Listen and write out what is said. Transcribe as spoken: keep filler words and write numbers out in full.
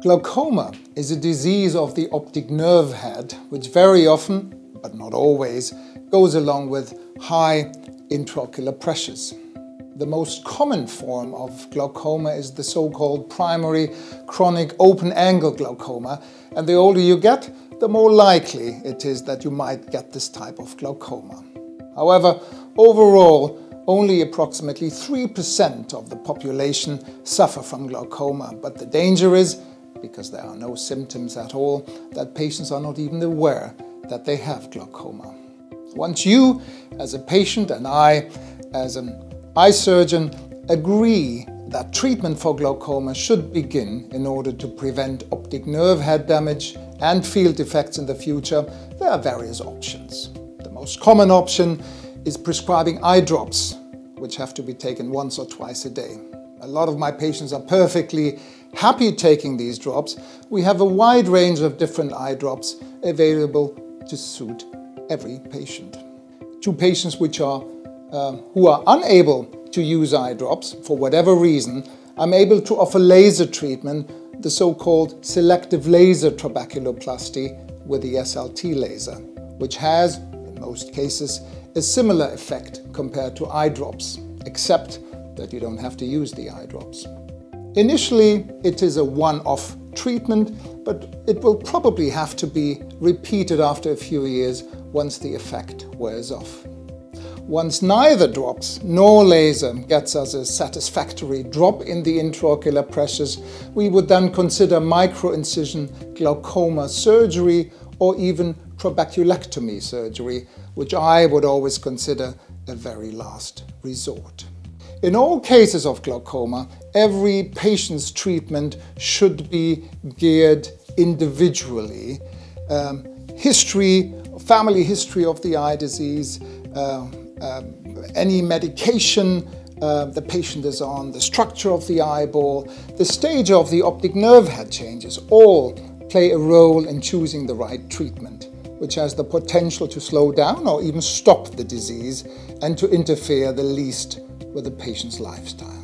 Glaucoma is a disease of the optic nerve head, which very often, but not always, goes along with high intraocular pressures. The most common form of glaucoma is the so-called primary chronic open-angle glaucoma, and the older you get, the more likely it is that you might get this type of glaucoma. However, overall, only approximately three percent of the population suffer from glaucoma, but the danger is, because there are no symptoms at all, that patients are not even aware that they have glaucoma. Once you, as a patient, and I, as an eye surgeon, agree that treatment for glaucoma should begin in order to prevent optic nerve head damage and field defects in the future, there are various options. The most common option is prescribing eye drops, which have to be taken once or twice a day. A lot of my patients are perfectly happy taking these drops. We have a wide range of different eye drops available to suit every patient. To patients which are, uh, who are unable to use eye drops for whatever reason, I'm able to offer laser treatment, the so-called selective laser trabeculoplasty with the S L T laser, which has, in most cases, a similar effect compared to eye drops, except that you don't have to use the eye drops. Initially, it is a one-off treatment, but it will probably have to be repeated after a few years once the effect wears off. Once neither drops nor laser gets us a satisfactory drop in the intraocular pressures, we would then consider microincision glaucoma surgery or even trabeculectomy surgery, which I would always consider a very last resort. In all cases of glaucoma, every patient's treatment should be geared individually. Um, history, family history of the eye disease, uh, um, any medication uh, the patient is on, the structure of the eyeball, the stage of the optic nerve head changes, all play a role in choosing the right treatment, which has the potential to slow down or even stop the disease and to interfere the least with the patient's lifestyle.